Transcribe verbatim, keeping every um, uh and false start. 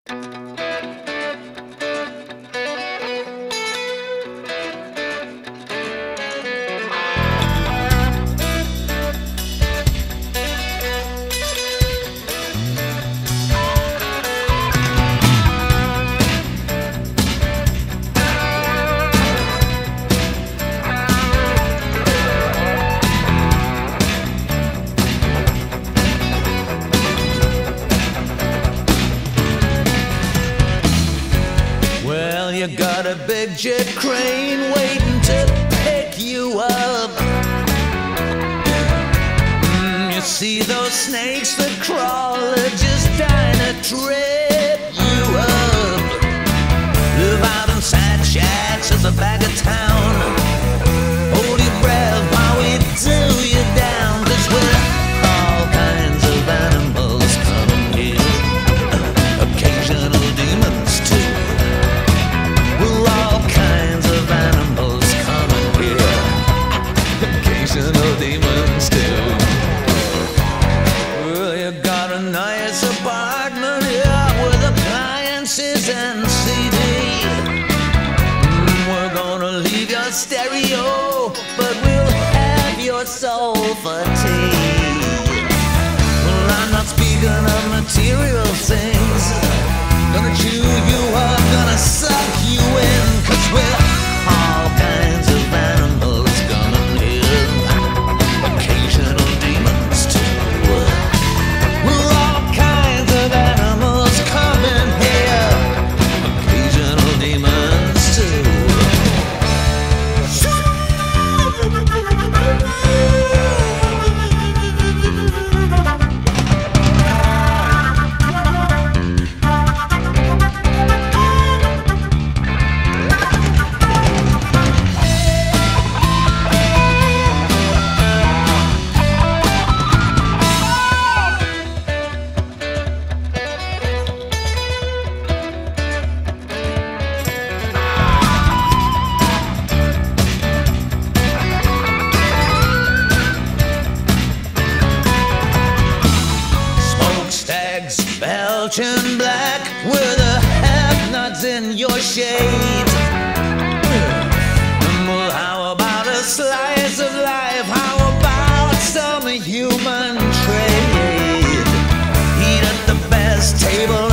Got a big jet crane waiting to pick you up. Mm, you see those snakes that crawl, they're just trying to trip you up. Live out in sad shacks at the back of town. Hold your breath while we do you down, 'cause we're all kinds of animals coming here. Occasional demons too. All kinds of animals coming here. Occasional demons too. Well, you got a nice apartment here with appliances and C D. Mm, we're gonna leave your stereo, but we'll have your soul for tea. Well, I'm not speaking of material things. Gonna chew you up, gonna suck you in, 'cause we're all kinds of animals coming here. Occasional demons too. We're all kinds of animals coming here. Occasional demons too. Belgian black with the have-nots in your shade. Well, how about a slice of life? How about some human trade? Eat at the best table